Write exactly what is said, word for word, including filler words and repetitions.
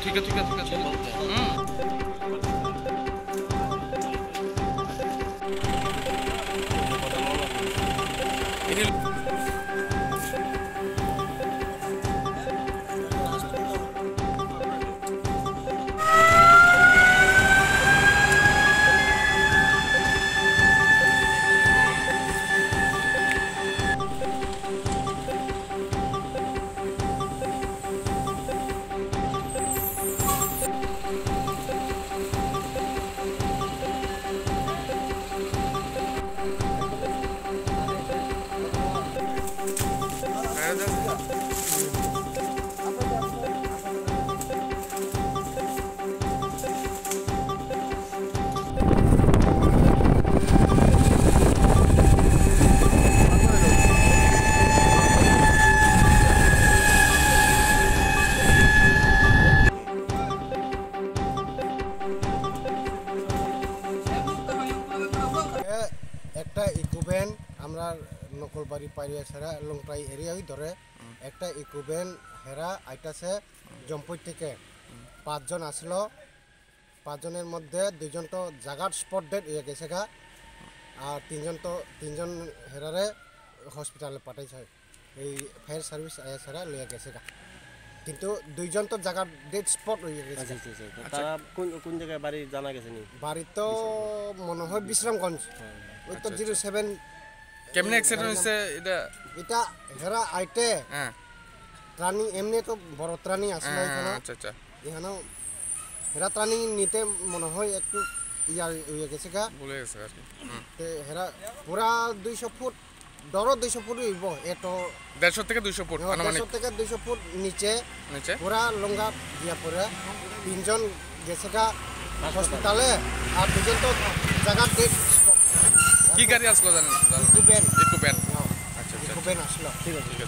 ঠিক আছে ঠিক আছে ঠিক আছে হুম একটা ইকোভ্যান আমরা নকলবাড়ি পাইরিয়া ছাড়া লংটাই এরিয়ায় ধরে একটা ইকোভ্যান হেরা আইতাছে জম্পুই থেকে পাঁচজন আসলো পাঁচজনের মধ্যে দুইজন তো জাগার স্পট ডেট ইয়ে গেছে গা আর তিনজন তো তিনজন হেরারে হসপিটালে পাঠাইছে এই ফায়ার সার্ভিস আয়া ছাড়া লইয়া গেছে গা কিন্তু দুইজন তো জাগার ডেট স্পট হয়ে গেছে তারা কোন কোন জায়গায় বাড়ি জানা গেছে নি বাড়ি তো মনে হয় বিশ্রামগঞ্জ ওই তো জিরো সেভেন কেমনে অ্যাক্সিডেন্ট হইছে এটা এটা হেরা আইতে হ্যাঁ ত্রাণী এমনি তো বড় ত্রাণী আসলে এখানে আচ্ছা আচ্ছা এখানে হেরা ত্রাণী নিতে মনে হয় একটু ইয়া হয়ে গেছে গা বলে গেছে আর কি তে হেরা পুরা দুইশো ফুট দরও দুইশো ফুট হইব এতো দেড়শো থেকে দুইশো ফুট আনুমানিক দেড়শো থেকে দুইশো ফুট নিচে নিচে পুরা লঙ্গা দিয়া পরে তিনজন গেছে গা হসপিটালে আর দুজন তো জায়গা ডেট কি গাড়ি আসলো জানেন ইকুবেন ইকো ব্যান আচ্ছা আচ্ছা ইকুবেন আসলো ঠিক আছে ঠিক আছে